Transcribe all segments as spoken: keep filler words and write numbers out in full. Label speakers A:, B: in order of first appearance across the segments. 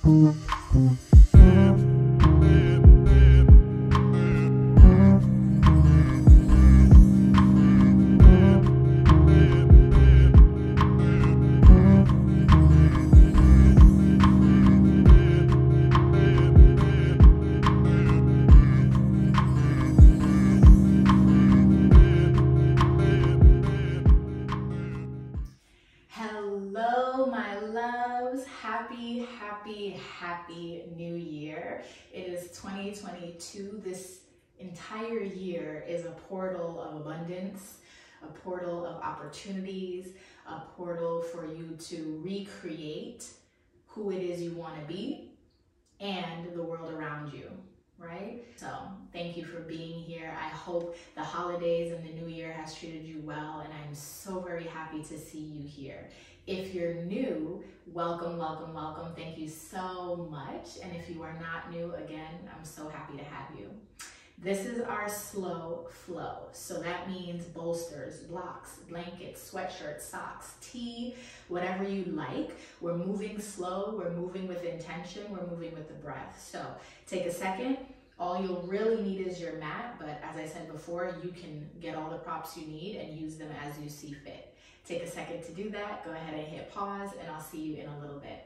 A: Hello, my loves. Happy, happy, happy new year. It is twenty twenty-two. This entire year is a portal of abundance, a portal of opportunities, a portal for you to recreate who it is you want to be and the world around you, right? So thank you for being here. I hope the holidays and the new year has treated you well, and I'm so very happy to see you here. If you're new, welcome, welcome, welcome. Thank you so much. And if you are not new, again, I'm so happy to have you. This is our slow flow. So that means bolsters, blocks, blankets, sweatshirts, socks, tea, whatever you like. We're moving slow, we're moving with intention, we're moving with the breath. So take a second. All you'll really need is your mat, but as I said before, you can get all the props you need and use them as you see fit. Take a second to do that. Go ahead and hit pause, and I'll see you in a little bit.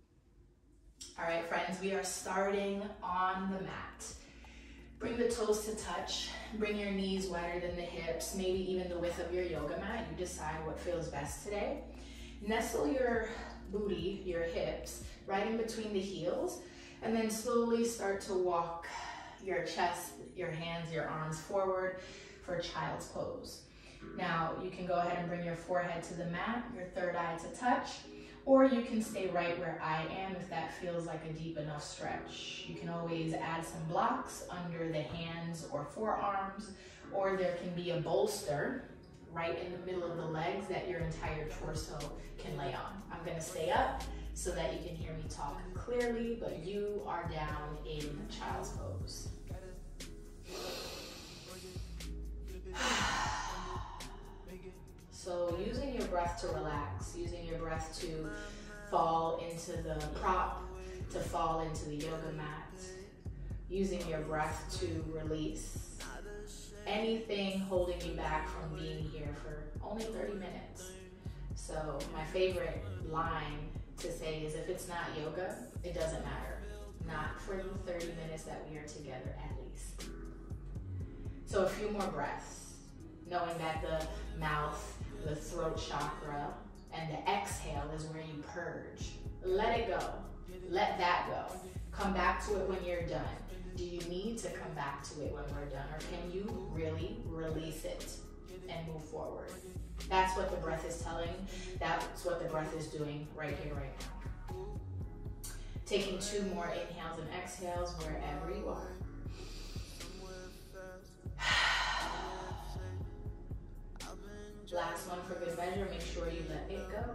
A: All right, friends, we are starting on the mat. Bring the toes to touch. Bring your knees wider than the hips, maybe even the width of your yoga mat. You decide what feels best today. Nestle your booty, your hips, right in between the heels, and then slowly start to walk your chest, your hands, your arms forward for child's pose. Now, you can go ahead and bring your forehead to the mat, your third eye to touch, or you can stay right where I am if that feels like a deep enough stretch. You can always add some blocks under the hands or forearms, or there can be a bolster right in the middle of the legs that your entire torso can lay on. I'm gonna stay up so that you can hear me talk clearly, but you are down in child's pose. So using your breath to relax, using your breath to fall into the prop, to fall into the yoga mat, using your breath to release anything holding you back from being here for only thirty minutes. So my favorite line to say is, if it's not yoga, it doesn't matter. Not for the thirty minutes that we are together at least. So a few more breaths, knowing that the mouth, the throat chakra, and the exhale is where you purge. Let it go. Let that go. Come back to it when you're done. Do you need to come back to it when we're done, or can you really release it and move forward? That's what the breath is telling. That's what the breath is doing right here, right now. Taking two more inhales and exhales wherever you are. Last one for good measure, make sure you let it go.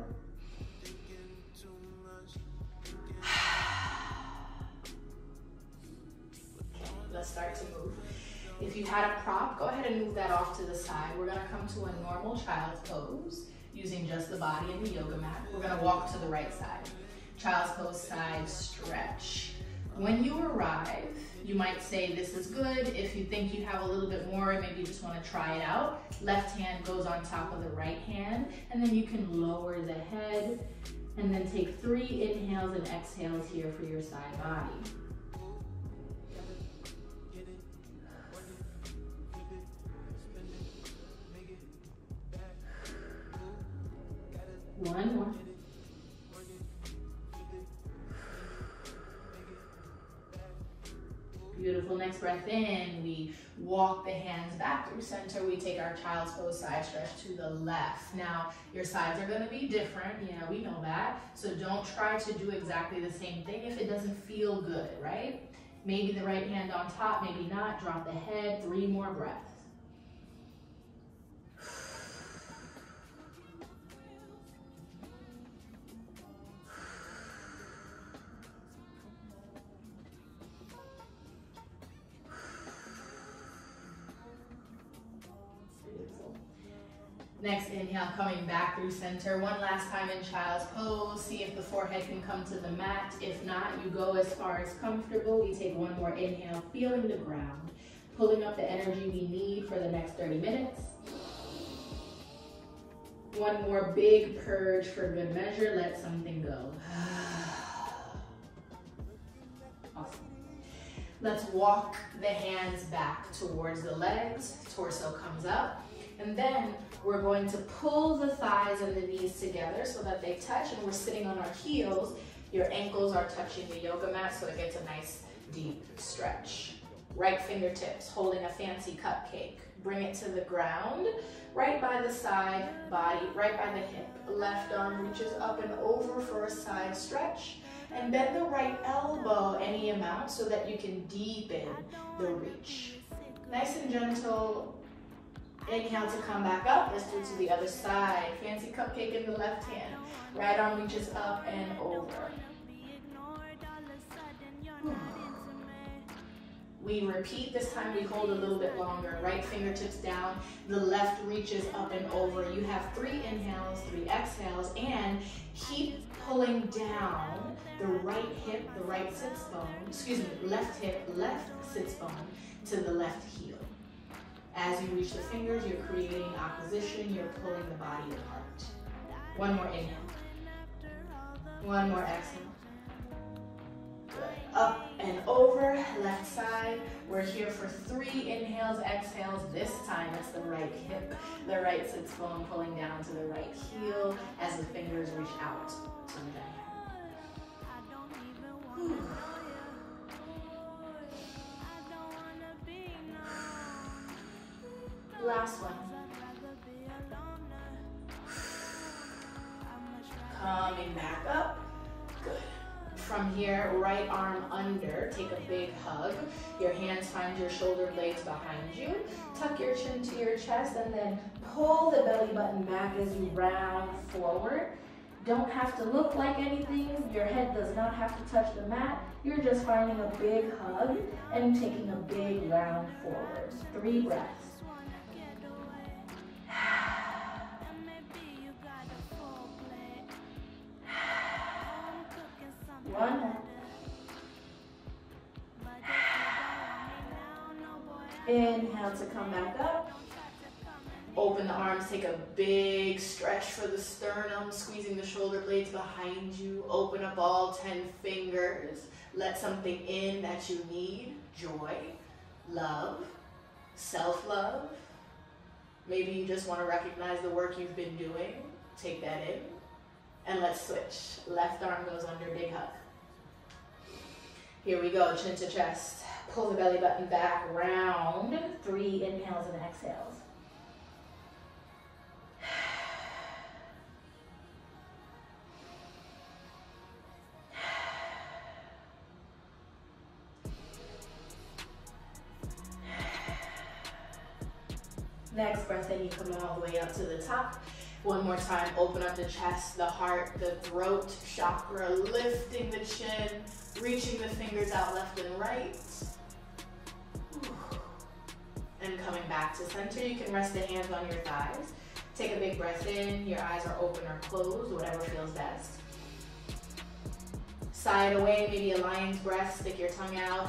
A: Okay, let's start to move. If you had a prop, go ahead and move that off to the side. We're gonna come to a normal child's pose using just the body and the yoga mat. We're gonna walk to the right side. Child's pose, side stretch. When you arrive, you might say this is good. If you think you have a little bit more, maybe you just want to try it out. Left hand goes on top of the right hand, and then you can lower the head, and then take three inhales and exhales here for your side body. One more. Beautiful. Next breath in, we walk the hands back through center. We take our child's pose side stretch to the left. Now, your sides are going to be different. Yeah, we know that. So don't try to do exactly the same thing if it doesn't feel good, right? Maybe the right hand on top, maybe not. Drop the head. Three more breaths. Next inhale, coming back through center. One last time in child's pose. See if the forehead can come to the mat. If not, you go as far as comfortable. We take one more inhale, feeling the ground, pulling up the energy we need for the next thirty minutes. One more big purge for good measure. Let something go. Awesome. Let's walk the hands back towards the legs. Torso comes up. And then we're going to pull the thighs and the knees together so that they touch, and we're sitting on our heels. Your ankles are touching the yoga mat, so it gets a nice deep stretch. Right fingertips holding a fancy cupcake. Bring it to the ground, right by the side body, right by the hip. Left arm reaches up and over for a side stretch. And bend the right elbow any amount so that you can deepen the reach. Nice and gentle. Inhale to come back up. Let's do it to the other side. Fancy cupcake in the left hand. Right arm reaches up and over. We repeat. This time we hold a little bit longer. Right fingertips down. The left reaches up and over. You have three inhales, three exhales, and keep pulling down the right hip, the right sits bone, excuse me, left hip, left sits bone to the left heel. As you reach the fingers, you're creating opposition, you're pulling the body apart. One more inhale. One more exhale. Good. Up and over, left side. We're here for three inhales, exhales. This time it's the right hip, the right sits bone pulling down to the right heel as the fingers reach out to the back. Last one. Coming back up. Good. From here, right arm under. Take a big hug. Your hands find your shoulder blades behind you. Tuck your chin to your chest and then pull the belly button back as you round forward. Don't have to look like anything. Your head does not have to touch the mat. You're just finding a big hug and taking a big round forward. Three breaths. One more. Inhale to come back up. Open the arms, take a big stretch for the sternum, squeezing the shoulder blades behind you. Open up all ten fingers. Let something in that you need. Joy, love, self-love. Maybe you just want to recognize the work you've been doing. Take that in. And let's switch. Left arm goes under, big hug. Here we go, chin to chest. Pull the belly button back, round. Three inhales and exhales. Next breath in, you come all the way up to the top. One more time, open up the chest, the heart, the throat chakra, lifting the chin, reaching the fingers out left and right. And coming back to center, you can rest the hands on your thighs. Take a big breath in, your eyes are open or closed, whatever feels best. Sigh it away, maybe a lion's breath, stick your tongue out.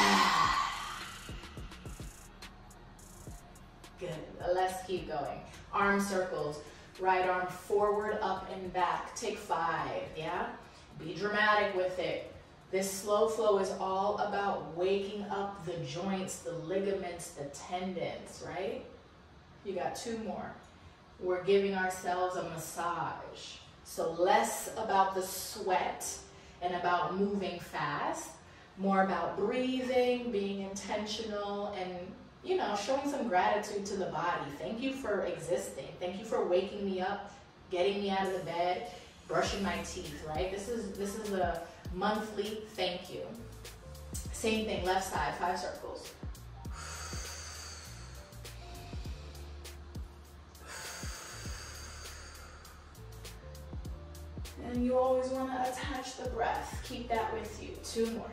A: Good, let's keep going. Arm circles. Right arm forward, up and back. Take five, yeah? Be dramatic with it. This slow flow is all about waking up the joints, the ligaments, the tendons, right? You got two more. We're giving ourselves a massage. So less about the sweat and about moving fast, more about breathing, being intentional, and you know, showing some gratitude to the body. Thank you for existing. Thank you for waking me up, getting me out of the bed, brushing my teeth, right? This is, this is a monthly thank you. Same thing, left side, five circles. And you always want to attach the breath. Keep that with you. Two more.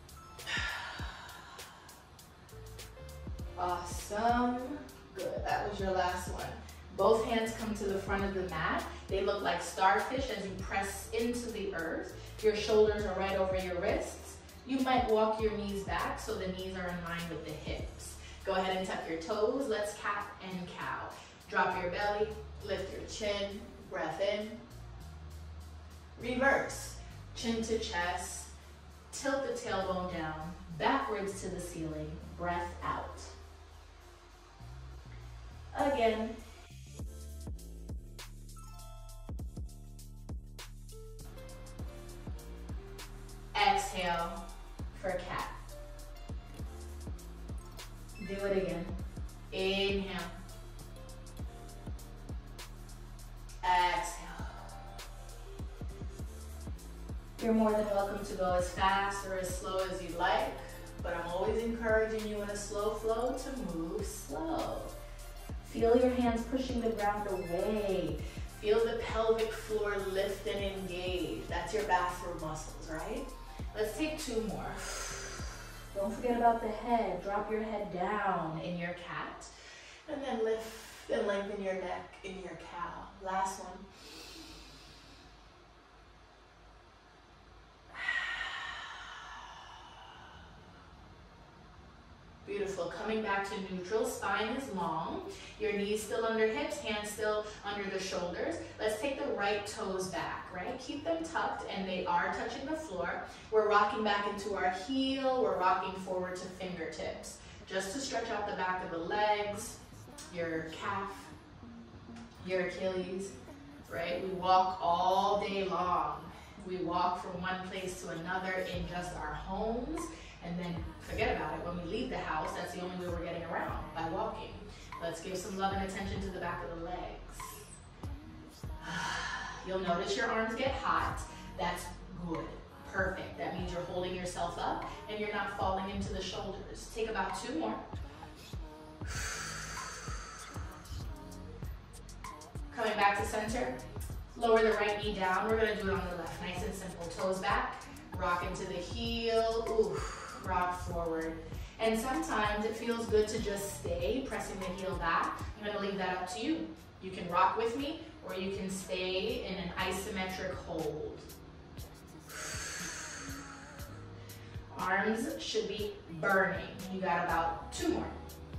A: Awesome. Good. That was your last one. Both hands come to the front of the mat. They look like starfish as you press into the earth. Your shoulders are right over your wrists. You might walk your knees back so the knees are in line with the hips. Go ahead and tuck your toes. Let's cat and cow. Drop your belly, lift your chin, breath in. Reverse, chin to chest, tilt the tailbone down, backwards to the ceiling, breath out. Again. Exhale for cat. Do it again. Inhale. Exhale. You're more than welcome to go as fast or as slow as you like, but I'm always encouraging you in a slow flow to move slow. Feel your hands pushing the ground away. Feel the pelvic floor lift and engage. That's your bathroom muscles, right? Let's take two more. Don't forget about the head. Drop your head down in your cat. And then lift and lengthen your neck in your cow. Last one. Beautiful. Coming back to neutral. Spine is long. Your knees still under hips, hands still under the shoulders. Let's take the right toes back, right? Keep them tucked and they are touching the floor. We're rocking back into our heel. We're rocking forward to fingertips. Just to stretch out the back of the legs, your calf, your Achilles, right? We walk all day long. We walk from one place to another in just our homes. And then forget about it. When we leave the house, that's the only way we're getting around, by walking. Let's give some love and attention to the back of the legs. You'll notice your arms get hot. That's good. Perfect. That means you're holding yourself up and you're not falling into the shoulders. Take about two more. Coming back to center. Lower the right knee down. We're going to do it on the left. Nice and simple. Toes back. Rock into the heel. Oof. Rock forward. And sometimes it feels good to just stay pressing the heel back. I'm going to leave that up to you. You can rock with me or you can stay in an isometric hold. Arms should be burning. You got about two more.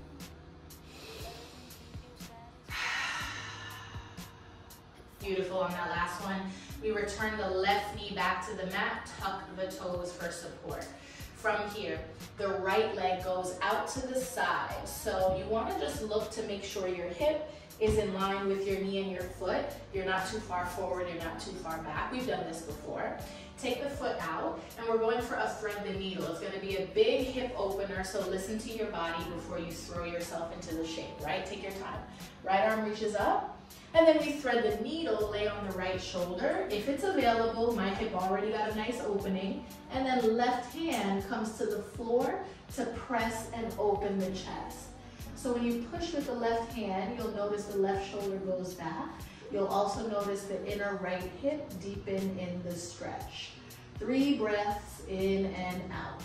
A: Beautiful. On that last one, we return the left knee back to the mat, tuck the toes for support. From here, the right leg goes out to the side. So you want to just look to make sure your hip is in line with your knee and your foot. You're not too far forward, you're not too far back. We've done this before. Take the foot out, and we're going for a thread the needle. It's going to be a big hip opener, so listen to your body before you throw yourself into the shape, right? Take your time. Right arm reaches up. And then we thread the needle, lay on the right shoulder. If it's available, my hip already got a nice opening. And then left hand comes to the floor to press and open the chest. So when you push with the left hand, you'll notice the left shoulder goes back. You'll also notice the inner right hip deepen in the stretch. Three breaths in and out.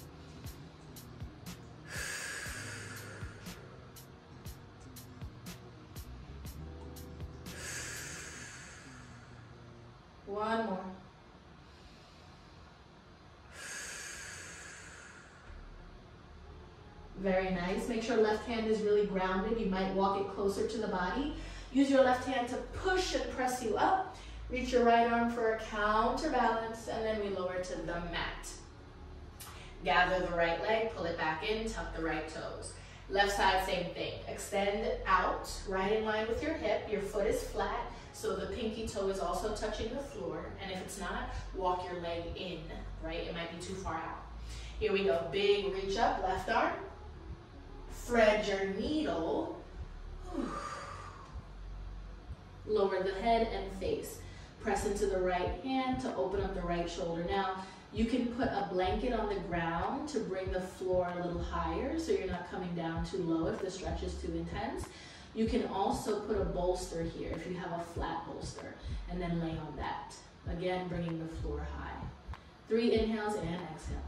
A: One more. Very nice. Make sure left hand is really grounded. You might walk it closer to the body. Use your left hand to push and press you up. Reach your right arm for a counterbalance, and then we lower to the mat. Gather the right leg, pull it back in, tuck the right toes. Left side, same thing. Extend out, right in line with your hip. Your foot is flat, so the pinky toe is also touching the floor. And if it's not, walk your leg in, right? It might be too far out. Here we go. Big reach up, left arm. Thread your needle. Lower the head and face. Press into the right hand to open up the right shoulder. Now, you can put a blanket on the ground to bring the floor a little higher so you're not coming down too low if the stretch is too intense. You can also put a bolster here if you have a flat bolster and then lay on that. Again, bringing the floor high. Three inhales and exhales.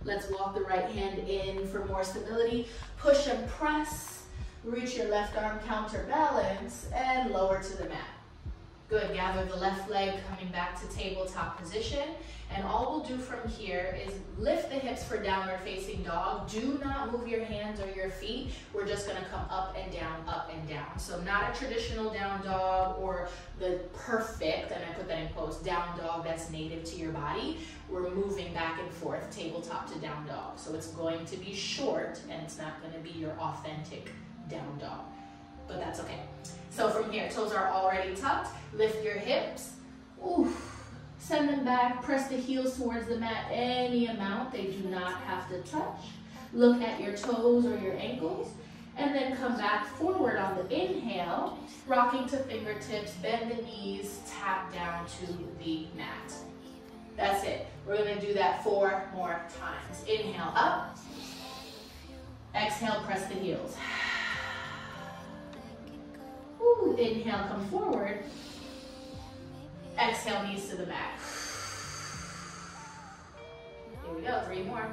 A: Let's walk the right hand in for more stability. Push and press. Reach your left arm, counterbalance, and lower to the mat. Good, gather the left leg coming back to tabletop position. And all we'll do from here is lift the hips for downward facing dog. Do not move your hands or your feet. We're just gonna come up and down, up and down. So not a traditional down dog or the perfect, and I put that in quotes, down dog that's native to your body. We're moving back and forth, tabletop to down dog. So it's going to be short and it's not gonna be your authentic down dog, but that's okay. So from here, toes are already tucked. Lift your hips. Oof. Send them back. Press the heels towards the mat any amount. They do not have to touch. Look at your toes or your ankles. And then come back forward on the inhale. Rocking to fingertips. Bend the knees. Tap down to the mat. That's it. We're going to do that four more times. Inhale up. Exhale, press the heels. Ooh, inhale, come forward. Exhale, knees to the mat. Here we go, three more.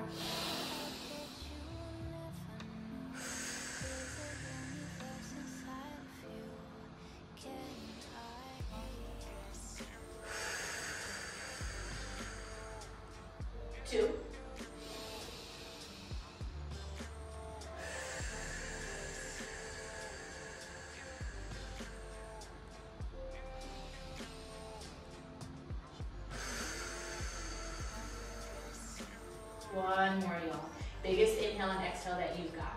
A: Two. One more, y'all. Biggest inhale and exhale that you've got.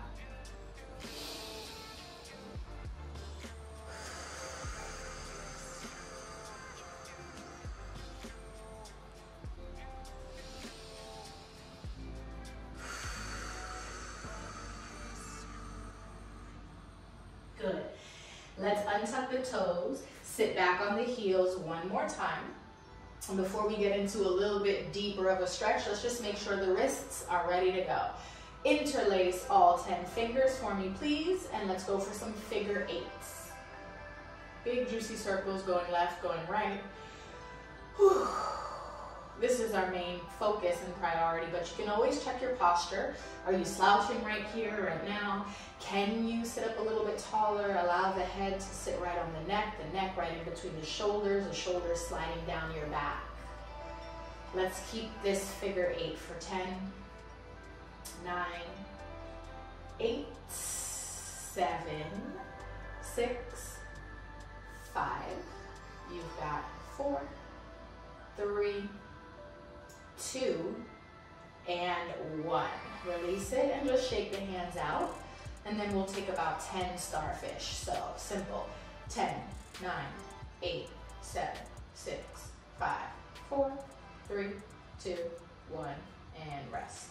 A: Good. Let's untuck the toes. Sit back on the heels one more time. And before we get into a little bit deeper of a stretch, let's just make sure the wrists are ready to go. Interlace all ten fingers for me, please, and let's go for some figure eights. Big juicy circles going left, going right. Whew. This is our main focus and priority, but you can always check your posture. Are you slouching right here, right now? Can you sit up a little bit taller? Allow the head to sit right on the neck, the neck right in between the shoulders, the shoulders sliding down your back. Let's keep this figure eight for ten, nine, eight, seven, six, five. You've got four, three, two, and one. Release it and just shake the hands out. And then we'll take about ten starfish. So simple. ten, nine, eight, seven, six, five, four, three, two, one, and rest.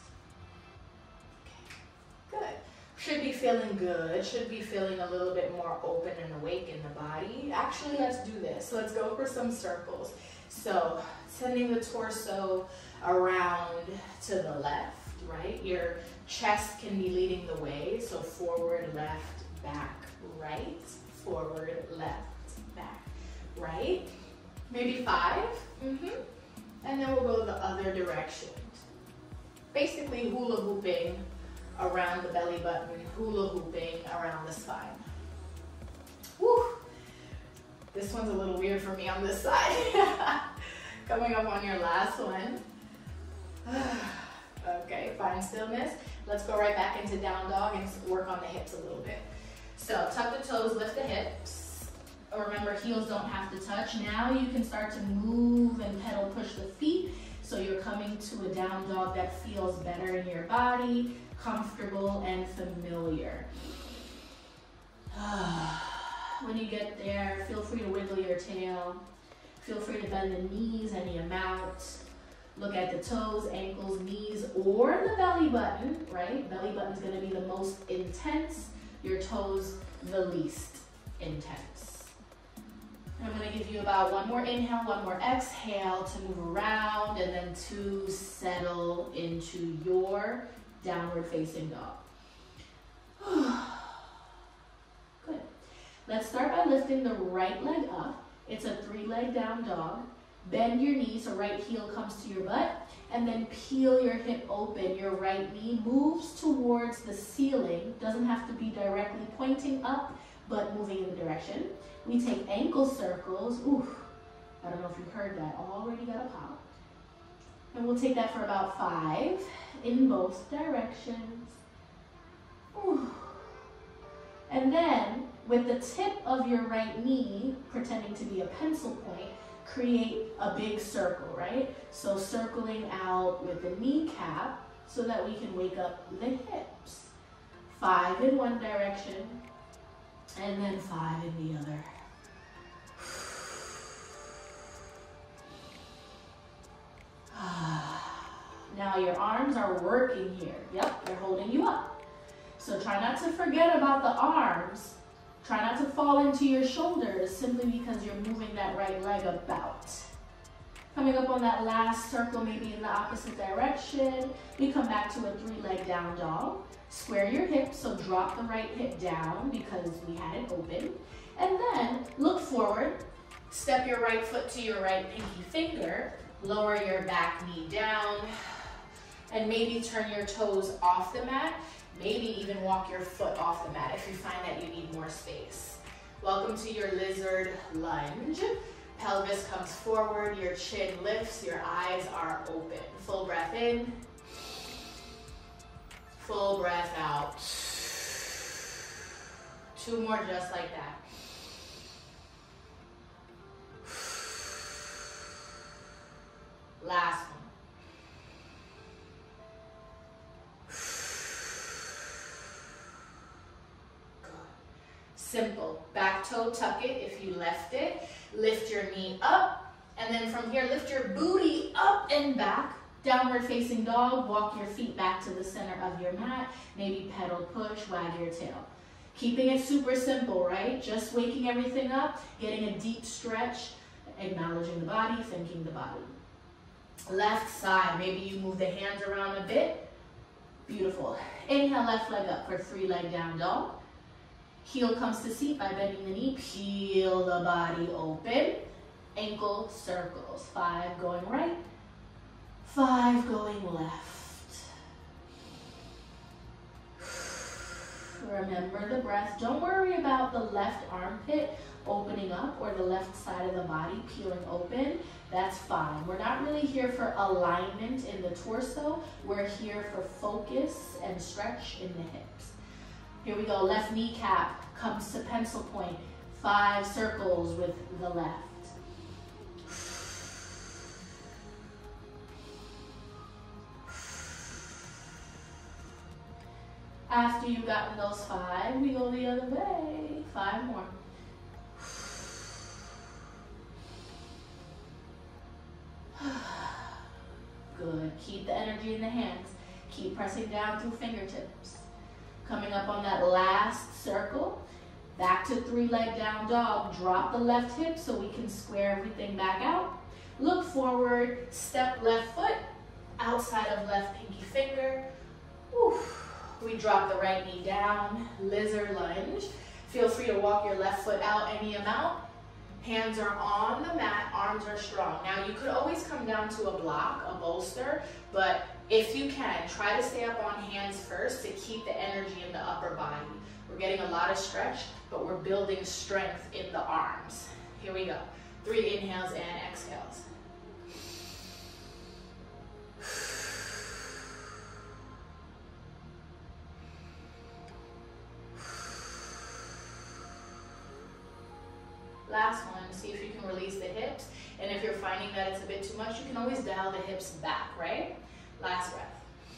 A: Okay. Good. Should be feeling good. Should be feeling a little bit more open and awake in the body. Actually, let's do this. Let's go for some circles. So sending the torso around to the left, right? Your chest can be leading the way. So forward, left, back, right. Forward, left, back, right. Maybe five. Mm-hmm. And then we'll go the other direction. Basically hula hooping around the belly button, hula hooping around the spine. Woo! This one's a little weird for me on this side. Coming up on your last one. Okay, find stillness. Let's go right back into down dog and work on the hips a little bit. So tuck the toes, lift the hips. Remember, heels don't have to touch. Now you can start to move and pedal push the feet. So you're coming to a down dog that feels better in your body, comfortable and familiar. When you get there, feel free to wiggle your tail. Feel free to bend the knees any amount. Look at the toes, ankles, knees, or the belly button, right? Belly button's gonna be the most intense. Your toes, the least intense. I'm gonna give you about one more inhale, one more exhale to move around, and then to settle into your downward facing dog. Good. Let's start by lifting the right leg up. It's a three leg down dog. Bend your knee so right heel comes to your butt, and then peel your hip open. Your right knee moves towards the ceiling. Doesn't have to be directly pointing up, but moving in the direction. We take ankle circles. Ooh, I don't know if you heard that. Already got a pop. And we'll take that for about five in both directions. Ooh. And then, with the tip of your right knee, pretending to be a pencil point, create a big circle, right? So circling out with the kneecap so that we can wake up the hips. Five in one direction, and then five in the other. Now your arms are working here. Yep, they're holding you up. So try not to forget about the arms. Try not to fall into your shoulders simply because you're moving that right leg about. Coming up on that last circle, maybe in the opposite direction, we come back to a three-leg down dog. Square your hips, so drop the right hip down because we had it open. And then look forward, step your right foot to your right pinky finger, lower your back knee down, and maybe turn your toes off the mat. Maybe even walk your foot off the mat if you find that you need more space. Welcome to your lizard lunge. Pelvis comes forward, your chin lifts, your eyes are open. Full breath in, full breath out. Two more just like that. Last one. Simple. Back toe, tuck it if you left it. Lift your knee up. And then from here, lift your booty up and back. Downward facing dog. Walk your feet back to the center of your mat. Maybe pedal push, wag your tail. Keeping it super simple, right? Just waking everything up, getting a deep stretch, acknowledging the body, thanking the body. Left side. Maybe you move the hands around a bit. Beautiful. Inhale, left leg up for three leg down dog. Heel comes to seat by bending the knee. Peel the body open. Ankle circles. Five going right. Five going left. Remember the breath. Don't worry about the left armpit opening up or the left side of the body peeling open. That's fine. We're not really here for alignment in the torso. We're here for focus and stretch in the hips. Here we go, left kneecap comes to pencil point. Five circles with the left. After you've gotten those five, we go the other way. Five more. Good, keep the energy in the hands. Keep pressing down through fingertips. Coming up on that last circle, back to three leg down dog. Drop the left hip so we can square everything back out. Look forward, step left foot, outside of left pinky finger. Whew. We drop the right knee down, lizard lunge. Feel free to walk your left foot out any amount. Hands are on the mat, arms are strong. Now you could always come down to a block, a bolster, but if you can, try to stay up on hands first to keep the energy in the upper body. We're getting a lot of stretch, but we're building strength in the arms. Here we go. Three inhales and exhales. Last one, see if you can release the hips. And if you're finding that it's a bit too much, you can always dial the hips back, right? Last breath.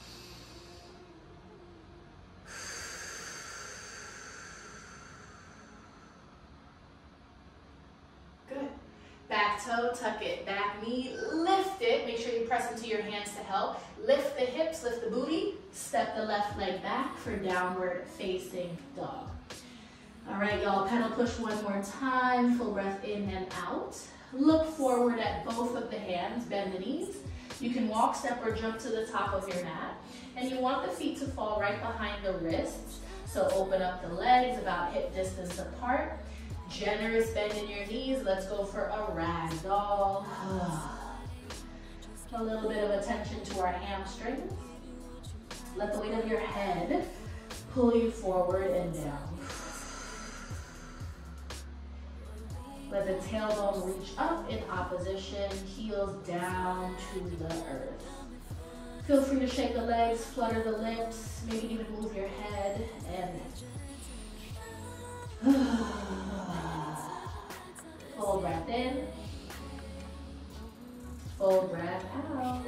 A: Good. Back toe, tuck it. Back knee, lift it. Make sure you press into your hands to help. Lift the hips, lift the booty. Step the left leg back for downward facing dog. All right, y'all, pedal push one more time. Full breath in and out. Look forward at both of the hands, bend the knees. You can walk, step, or jump to the top of your mat. And you want the feet to fall right behind the wrists. So open up the legs about hip distance apart. Generous bend in your knees. Let's go for a ragdoll. A little bit of attention to our hamstrings. Let the weight of your head pull you forward and down. Let the tailbone reach up in opposition, heels down to the earth. Feel free to shake the legs, flutter the lips, maybe even move your head, and full breath in, full breath out.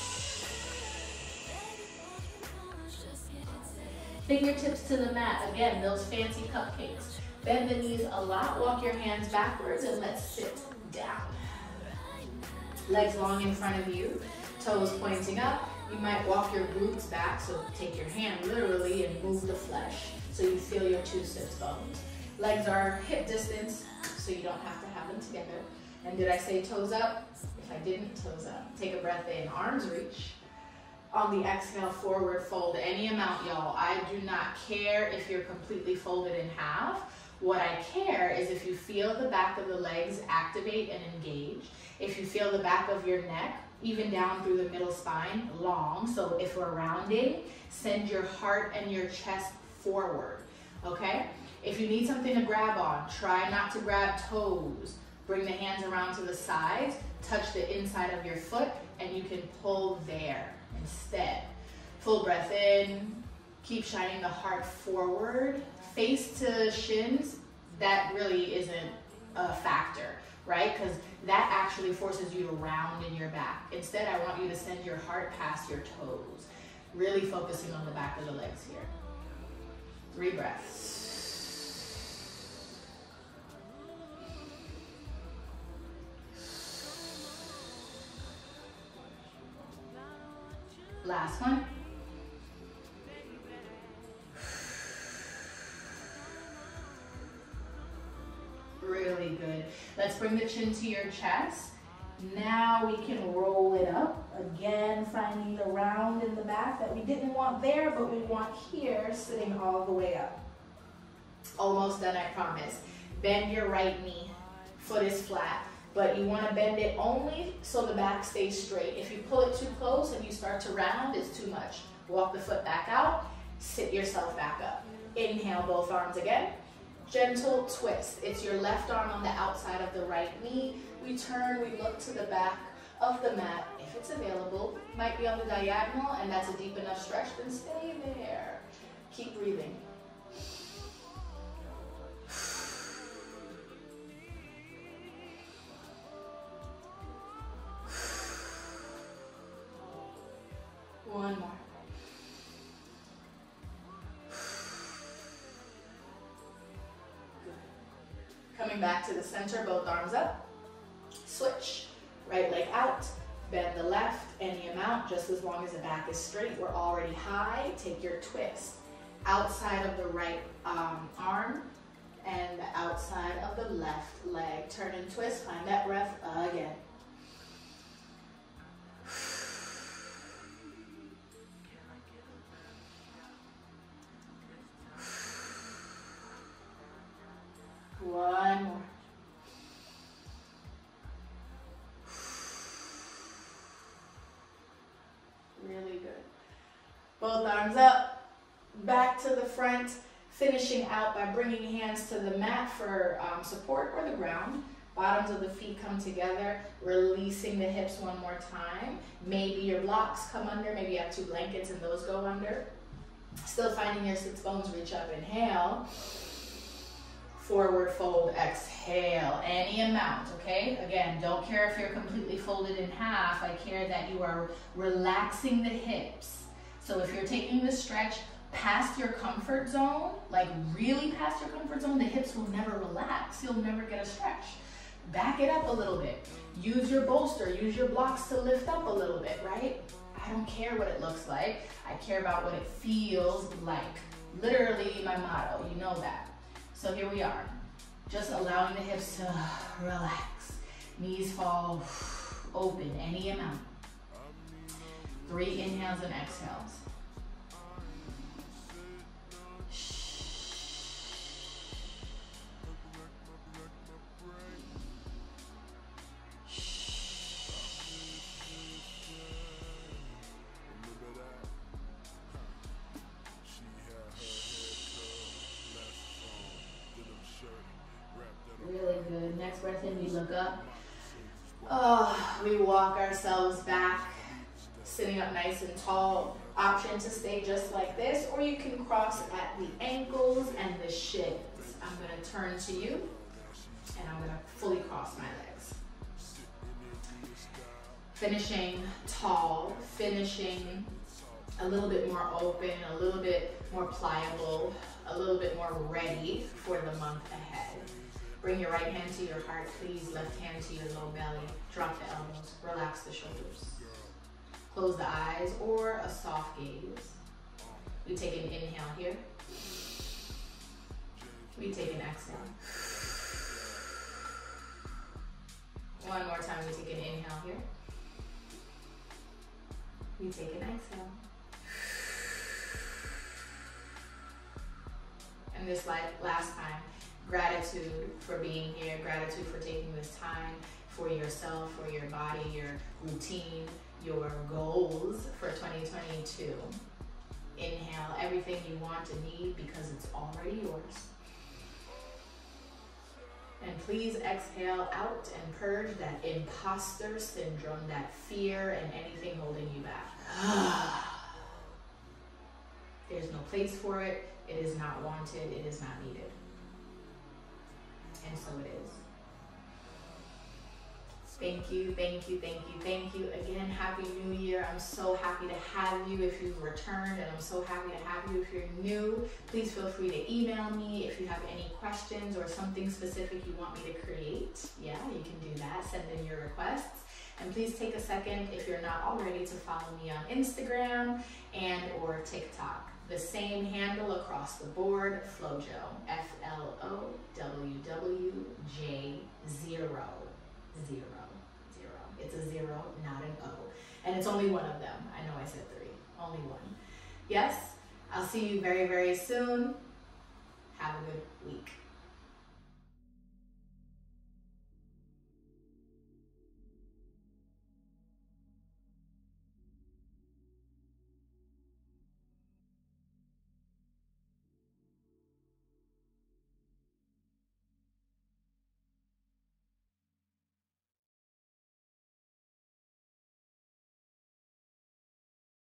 A: Fingertips to the mat. Again, those fancy cupcakes. Bend the knees a lot, walk your hands backwards, and let's sit down. Legs long in front of you, toes pointing up. You might walk your glutes back, so take your hand literally and move the flesh so you feel your two sits bones. Legs are hip distance, so you don't have to have them together. And did I say toes up? If I didn't, toes up. Take a breath in, arms reach. On the exhale, forward fold any amount, y'all. I do not care if you're completely folded in half. What I care is if you feel the back of the legs activate and engage. If you feel the back of your neck, even down through the middle spine, long. So if we're rounding, send your heart and your chest forward, okay? If you need something to grab on, try not to grab toes. Bring the hands around to the sides, touch the inside of your foot, and you can pull there instead. Full breath in, keep shining the heart forward. Face to shins, that really isn't a factor, right? Because that actually forces you to round in your back. Instead, I want you to send your heart past your toes. Really focusing on the back of the legs here. Three breaths. Last one. Really good. Let's bring the chin to your chest. Now we can roll it up. Again, finding the round in the back that we didn't want there, but we want here, sitting all the way up. Almost done, I promise. Bend your right knee. Foot is flat, but you want to bend it only so the back stays straight. If you pull it too close and you start to round, it's too much. Walk the foot back out. Sit yourself back up. Inhale, both arms again. Gentle twist. It's your left arm on the outside of the right knee. We turn, we look to the back of the mat. If it's available, might be on the diagonal, and that's a deep enough stretch, then stay there. Keep breathing. One more. Coming back to the center, both arms up. Switch, right leg out, bend the left, any amount, just as long as the back is straight. We're already high. Take your twist. Outside of the right um, arm and the outside of the left leg. Turn and twist, find that breath again. One more. Really good. Both arms up, back to the front, finishing out by bringing hands to the mat for um, support or the ground. Bottoms of the feet come together, releasing the hips one more time. Maybe your blocks come under, maybe you have two blankets and those go under. Still finding your sits bones reach up, inhale. Forward fold, exhale, any amount, okay? Again, don't care if you're completely folded in half. I care that you are relaxing the hips. So if you're taking the stretch past your comfort zone, like really past your comfort zone, the hips will never relax. You'll never get a stretch. Back it up a little bit. Use your bolster, use your blocks to lift up a little bit, right? I don't care what it looks like. I care about what it feels like. Literally my motto, you know that. So here we are, just allowing the hips to relax. Knees fall open, any amount. Three inhales and exhales. good. Next breath in, we look up. Oh, we walk ourselves back, sitting up nice and tall. Option to stay just like this, or you can cross at the ankles and the shins. I'm gonna turn to you, and I'm gonna fully cross my legs. Finishing tall, finishing a little bit more open, a little bit more pliable, a little bit more ready for the month ahead. Bring your right hand to your heart, please. Left hand to your low belly. Drop the elbows, relax the shoulders. Close the eyes or a soft gaze. We take an inhale here. We take an exhale. One more time, we take an inhale here. We take an exhale. And this last time, gratitude for being here, gratitude for taking this time for yourself, for your body, your routine, your goals for twenty twenty-two. Inhale everything you want and need because it's already yours. And please exhale out and purge that imposter syndrome, that fear and anything holding you back. There's no place for it. It is not wanted. It is not needed. And so it is. Thank you, thank you, thank you, thank you. Again, Happy New Year. I'm so happy to have you if you've returned, and I'm so happy to have you if you're new. Please feel free to email me if you have any questions or something specific you want me to create. Yeah, you can do that. Send in your requests. And please take a second, if you're not already, to follow me on Instagram and or TikTok. The same handle across the board, FlowWj, F L O W W J zero, zero. It's a zero, not an O. And it's only one of them. I know I said three, only one. Yes, I'll see you very, very soon. Have a good week.